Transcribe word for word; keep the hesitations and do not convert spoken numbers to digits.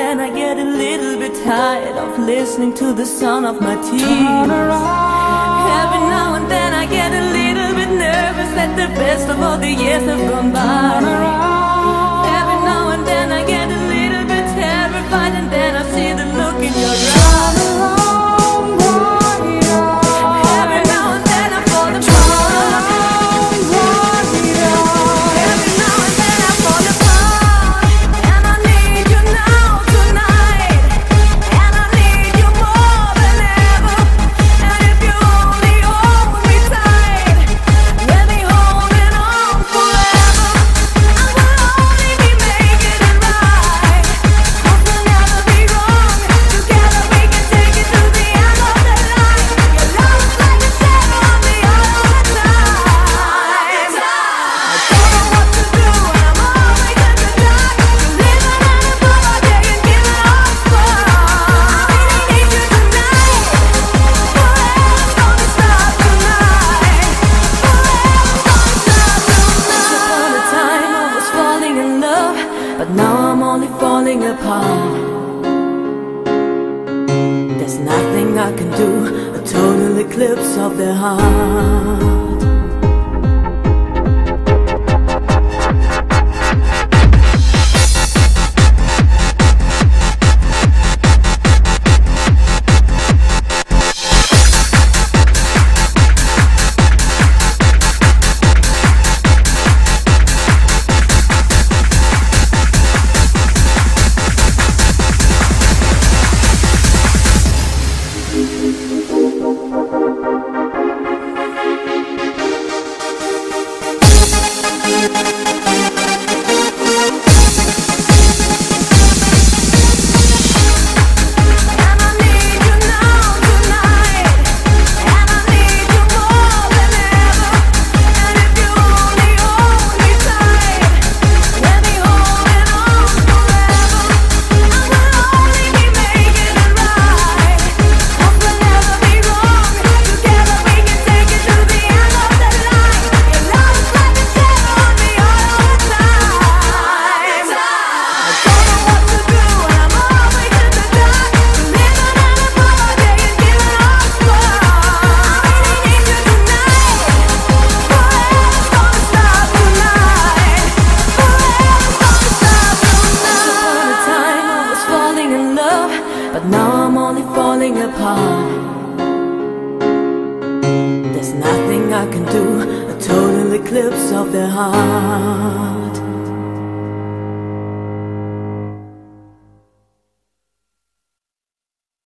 then I get a little bit tired of listening to the sound of my tears. Every now and then I get a little bit nervous that the best of all the years have gone by. Every now and then I get a little bit terrified, and then I see the look in your eyes. Every now and then I fall apart. Every now and then I fall apart. And I need you now tonight. And I need you more than ever. And if you only hold me tight, let me hold it on forever. I will only be making it right. Hope we'll never be wrong. Together we can take it to the end of the line. Your love is like a shadow on me all the time. I don't know what to do, and I'm always in the dark. Living in a bubble, taking giving off spark. I really need you tonight. Forever's gonna stop tonight. Forever's gonna stop tonight. Once upon a time I was falling in love, but now I'm only falling apart. There's nothing I can do, a total eclipse of the heart. And I need you now tonight. And I need you more than ever. And if you only hold me tight, let me hold it on forever. I will only be making it right. Hope we'll never be wrong. Together we can take it to the end of the line. Your love is like a shadow on me all the time. I don't know what to do, and I'm always in the dark. Living in a bubble, taking giving off spark. I really need you tonight. Forever's gonna stop tonight. Forever's gonna stop tonight. Once upon a time I was falling in love, but now I'm only falling apart. There's nothing I can do, a total eclipse of the heart.